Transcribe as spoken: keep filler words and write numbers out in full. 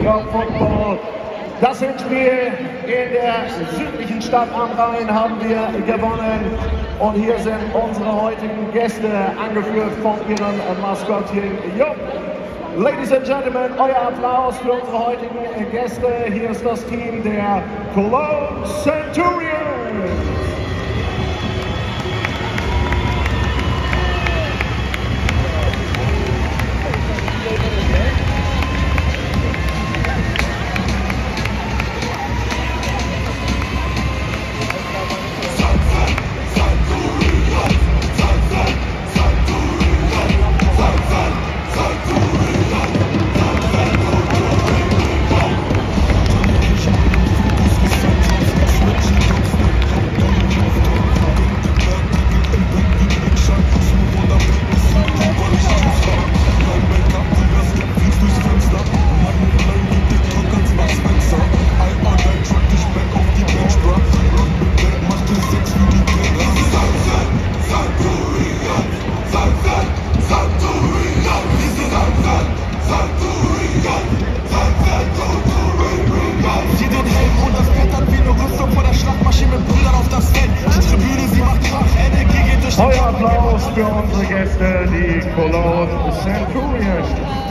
Club Football. Das Hinspiel in der südlichen Stadt am Rhein haben wir gewonnen. Und hier sind unsere heutigen Gäste, angeführt von ihrem Maskottchen Jupp. Ladies and Gentlemen, euer Applaus für unsere heutigen Gäste. Hier ist das Team der Cologne Centurions. Euer Applaus für unsere Gäste, die Cologne Centurions.